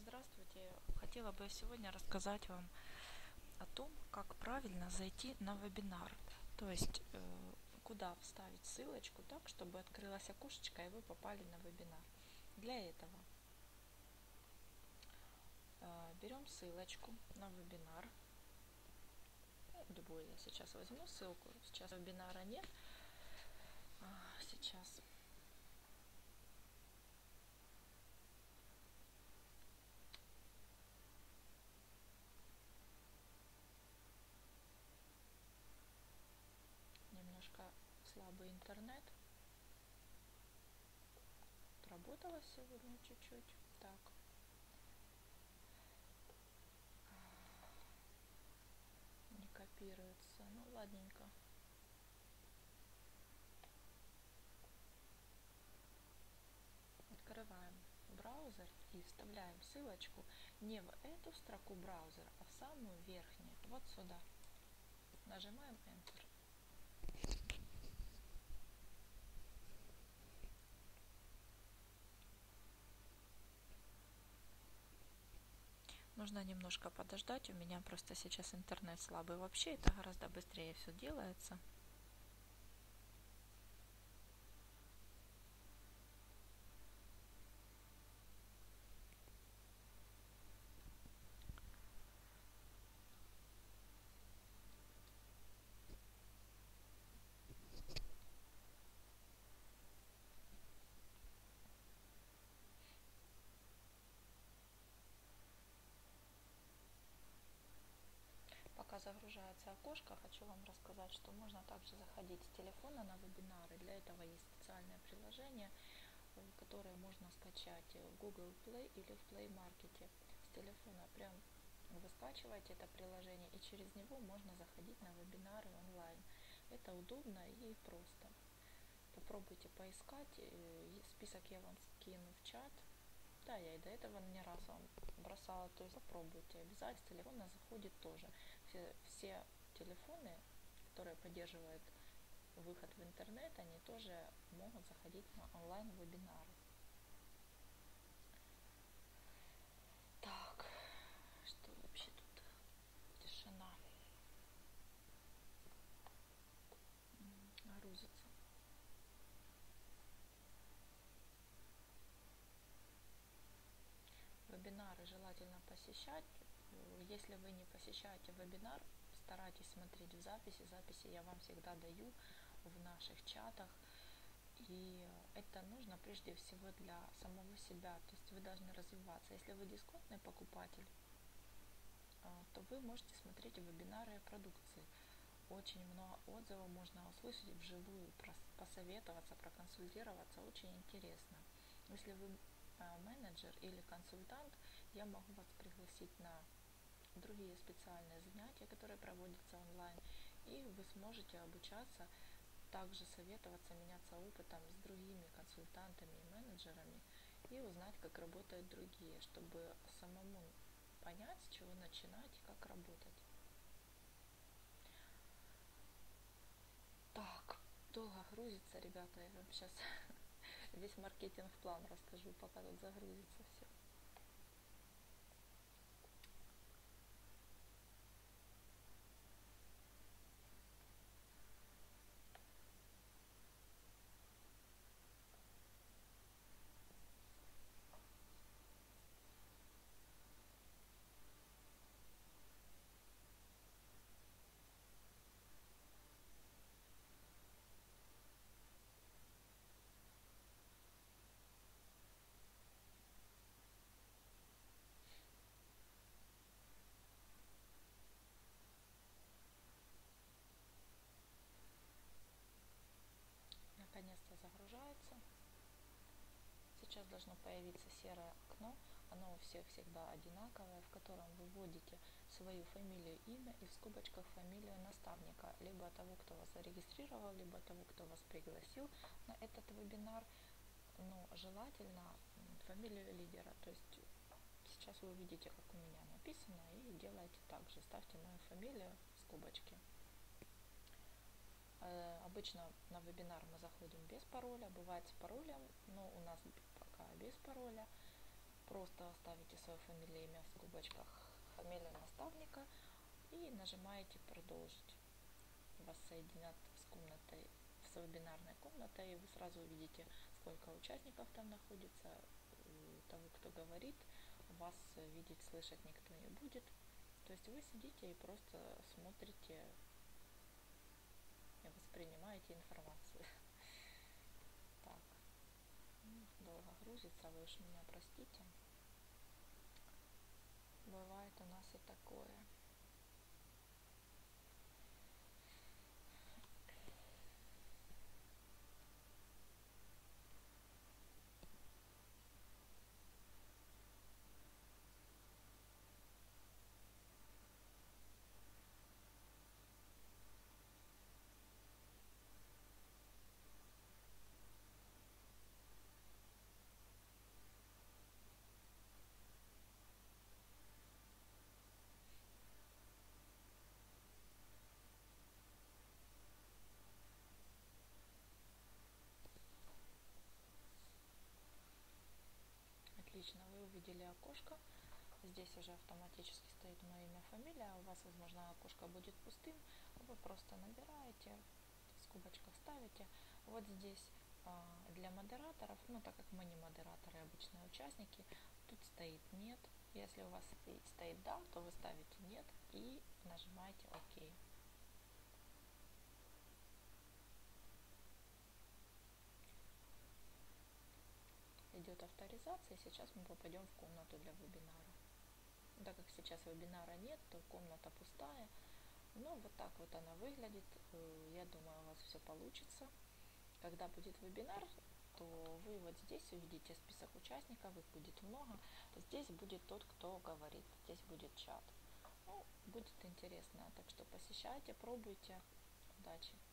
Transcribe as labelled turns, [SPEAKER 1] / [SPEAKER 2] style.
[SPEAKER 1] Здравствуйте! Хотела бы сегодня рассказать вам о том, как правильно зайти на вебинар. То есть, куда вставить ссылочку так, чтобы открылось окошечко и вы попали на вебинар. Для этого берем ссылочку на вебинар. Любую я сейчас возьму ссылку. Сейчас вебинара нет. Сейчас немножко слабый интернет. Работала сегодня чуть-чуть. Так. Не копируется. Ну, ладненько. Открываем браузер и вставляем ссылочку не в эту строку браузера, а в самую верхнюю, вот сюда. Нажимаем Enter. Нужно немножко подождать, у меня просто сейчас интернет слабый. Вообще это гораздо быстрее все делается. Пока загружается окошко, хочу вам рассказать, что можно также заходить с телефона на вебинары. Для этого есть специальное приложение, которое можно скачать в Google Play или в Play Market. С телефона прям вы скачиваете это приложение, и через него можно заходить на вебинары онлайн. Это удобно и просто. Попробуйте поискать, список я вам скину в чат. Да, я и до этого не раз вам бросала, то есть попробуйте. Обязательно с телефона заходит тоже. Все телефоны, которые поддерживают выход в интернет, они тоже могут заходить на онлайн-вебинары. Так, что вообще тут? Тишина. Грузится. Вебинары желательно посещать. Если вы не посещаете вебинар, старайтесь смотреть в записи. Записи я вам всегда даю в наших чатах. И это нужно прежде всего для самого себя. То есть вы должны развиваться. Если вы дисконтный покупатель, то вы можете смотреть вебинары о продукции. Очень много отзывов можно услышать вживую, посоветоваться, проконсультироваться. Очень интересно. Если вы менеджер или консультант, я могу вас пригласить на другие специальные занятия, которые проводятся онлайн, и вы сможете обучаться, также советоваться, меняться опытом с другими консультантами и менеджерами и узнать, как работают другие, чтобы самому понять, с чего начинать и как работать. Так, долго грузится, ребята, я вам сейчас весь маркетинг-план расскажу, пока тут загрузится все. Наконец-то загружается. Сейчас должно появиться серое окно, оно у всех всегда одинаковое, в котором вы вводите свою фамилию, имя и в скобочках фамилию наставника, либо того, кто вас зарегистрировал, либо того, кто вас пригласил на этот вебинар. Но желательно фамилию лидера, то есть сейчас вы увидите, как у меня написано, и делайте так же, ставьте мою фамилию в скобочки. Обычно на вебинар мы заходим без пароля, бывает с паролем, но у нас пока без пароля. просто ставите свое фамилия, имя в скобочках, фамилия наставника и нажимаете «Продолжить». Вас соединят с комнатой, с вебинарной комнатой, и вы сразу увидите, сколько участников там находится. Того, кто говорит, вас видеть, слышать никто не будет. То есть вы сидите и просто смотрите и воспринимаете информацию. Так, долго грузится, вы уж меня простите. Бывает у нас и такое. Отлично, вы увидели окошко. Здесь уже автоматически стоит мое имя, фамилия. У вас, возможно, окошко будет пустым. Вы просто набираете, в скобочках ставите. Вот здесь для модераторов, ну так как мы не модераторы, обычные участники, тут стоит нет. Если у вас стоит да, то вы ставите нет и нажимаете ОК. Идет авторизация, и сейчас мы попадем в комнату для вебинара. Так как сейчас вебинара нет, то комната пустая. Но вот так вот она выглядит. Я думаю, у вас все получится. Когда будет вебинар, то вы вот здесь увидите список участников, их будет много. Здесь будет тот, кто говорит, здесь будет чат. Ну, будет интересно, так что посещайте, пробуйте. Удачи!